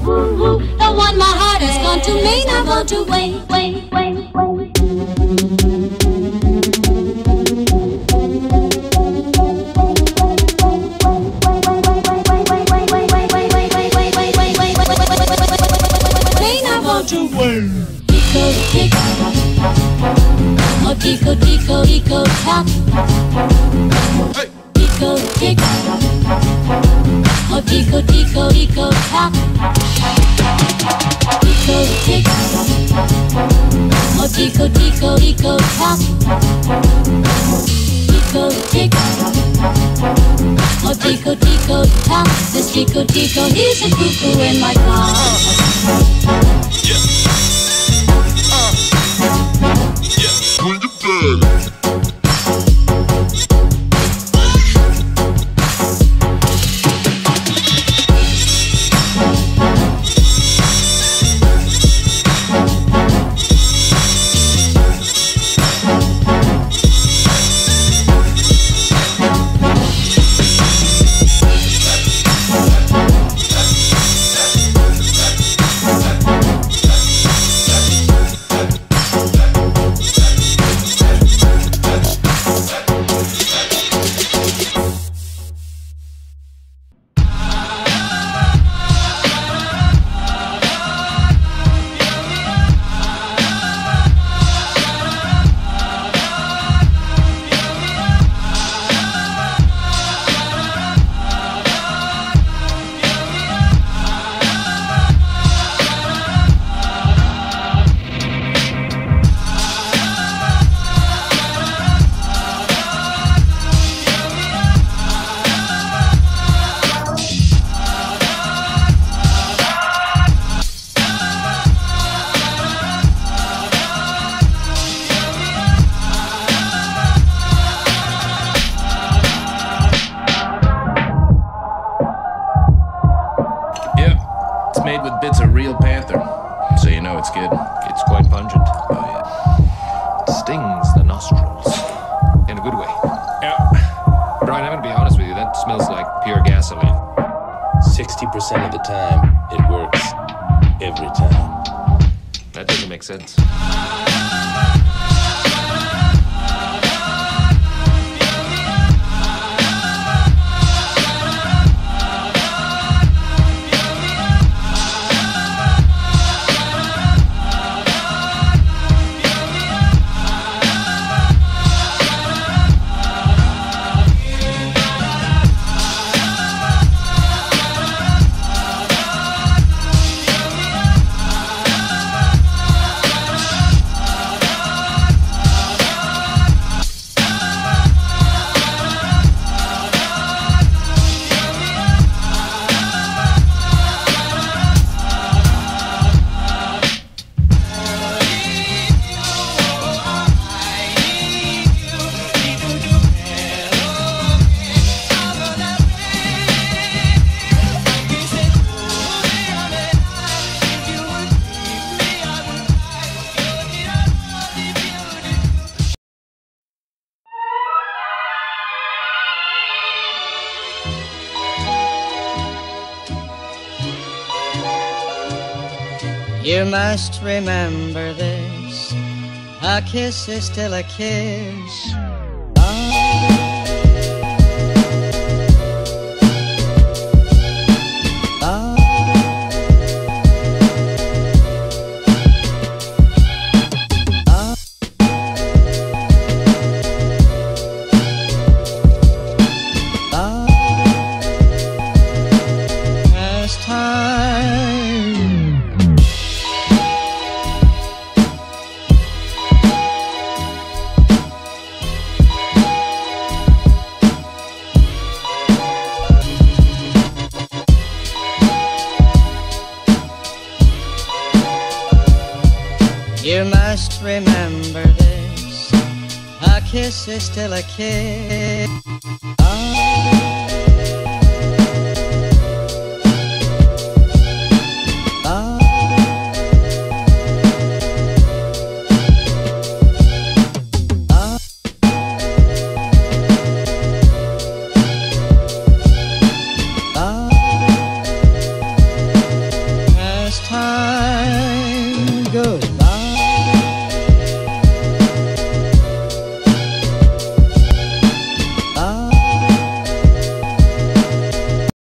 The one my heart has gone to may not want to wait. May not want to wait. Tico tick, oh tico tico tico tock. Tico tick, oh tico tico tico tock. Tico tick, oh tico tico tico tock. Tico tick, oh tico tico tock. This tico tico, he's a cuckoo in my car. Bring it back. Made with bits of real panther, so you know it's good. It's quite pungent. Oh yeah. It stings the nostrils. In a good way. Yeah. Brian, I'm gonna be honest with you, that smells like pure gasoline. 60% of the time, it works. Every time. That doesn't make sense. You must remember this, a kiss is still a kiss. As time You must remember this, a kiss is still a kiss. goes.